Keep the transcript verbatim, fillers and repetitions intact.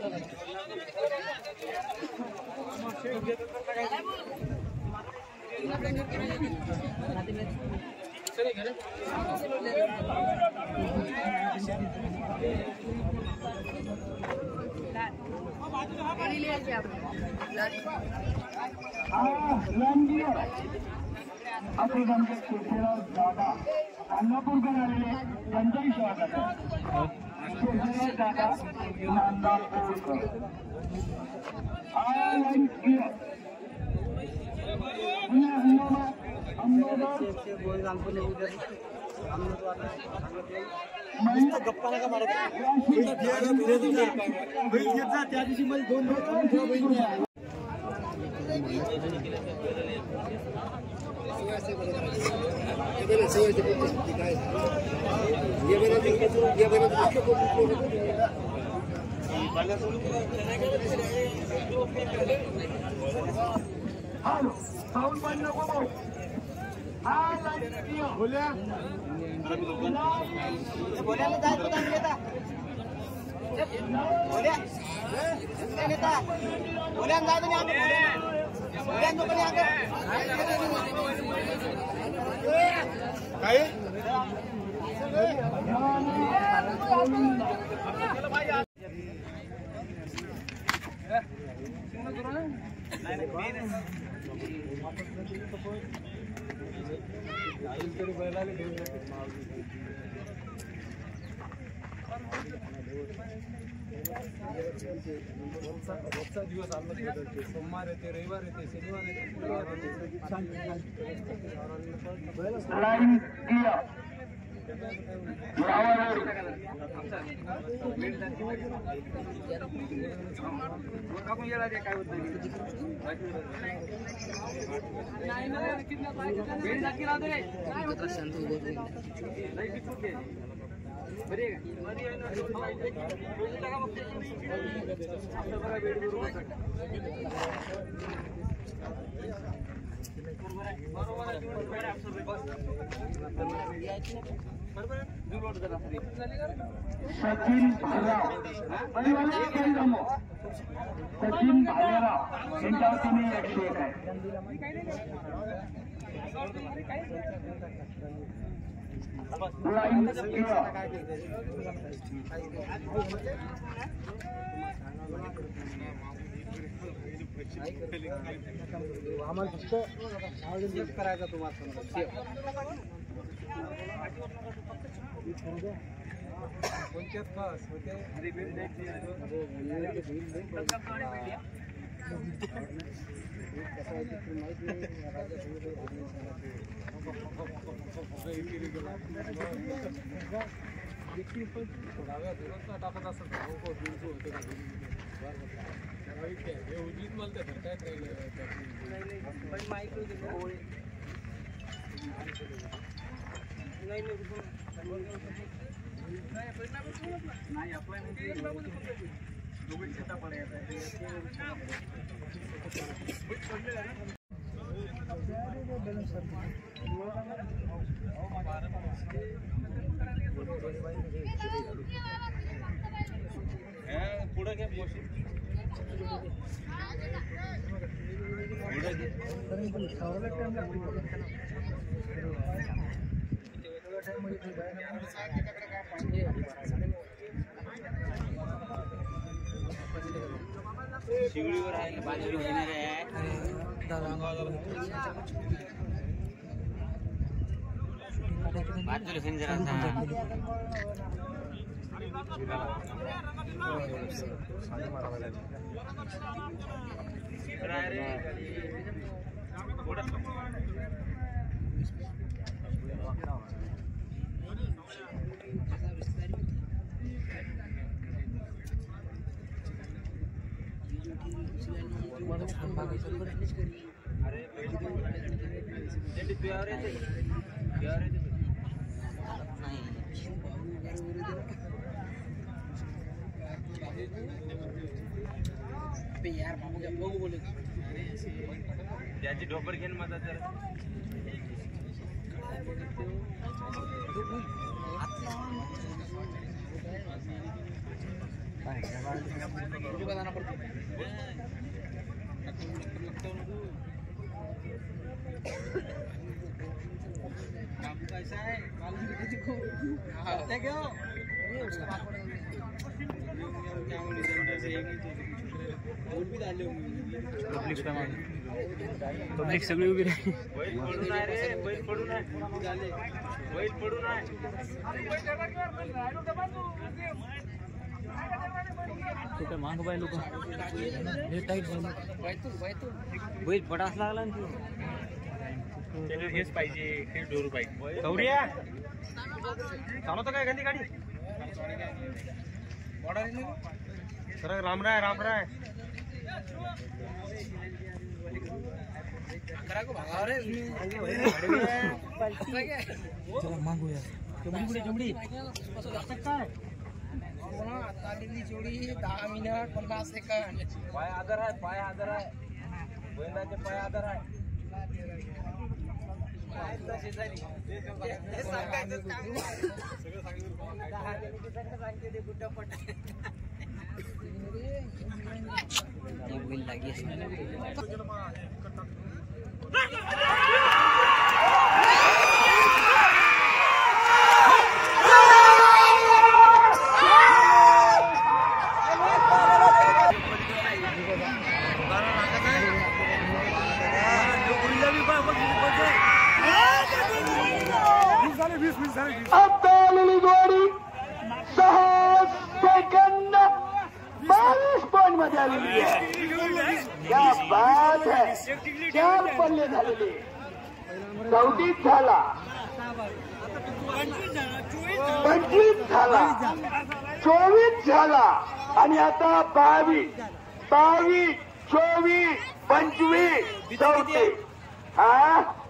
दादा अंगापूरकर आलेले त्यांचंही स्वागत आहे. दादा अंगापूरकर गप्पा नका मारत त्या दिवशी मला दोन दोन बोल्या बोल्या में दाल पता लेता बोल्या नहीं लेता बोल्या दाल नहीं आगे बोल्या तो बोल्या आगे काय दिवस सोमवार येते रविवार येते शनिवार येते सचिन भालेराव सचिन भालेराव यांच्या वतीने एकशे एक आहे. लाईन आम्हाला फक्त आयोजन करायचं तुम्हाला कोणत्याच खास होते टाकत असत उजीत मला तर काय नाही अप्लाय दोघी शेता पडायचा पुढे काय शिवडीवर आहे बाजूला येणार आहे बाजूला फिन जरा यार बाबू क्या बघू बोले त्याची ढोपर घेऊन मदत जरा पब्लिक सगळी उभी राहिली. कुठे माग बाय लोक हे टाईट झालं बैल पडास लागला ना तू हेच पाहिजे हे डोरू पाहिजे गौरिया चालवतो काय गांधी गाडी सर रामराय रामराय मागूया चमडी काय जोडी दहा मिनिट पन्नास सेकंड पाय आधार आहे पाय आधार आहे बैलाचे पाय आधार आहे आता आलेली जोडी सहा सेकंद बावीस पॉइंट मध्ये आलेली आहे. क्या बात है. चार पल्ले झालेले चौतीस झाला पंचवीस झाला चोवीस झाला आणि आता बावीस बावीस चोवीस पंचवीस चौतीस हा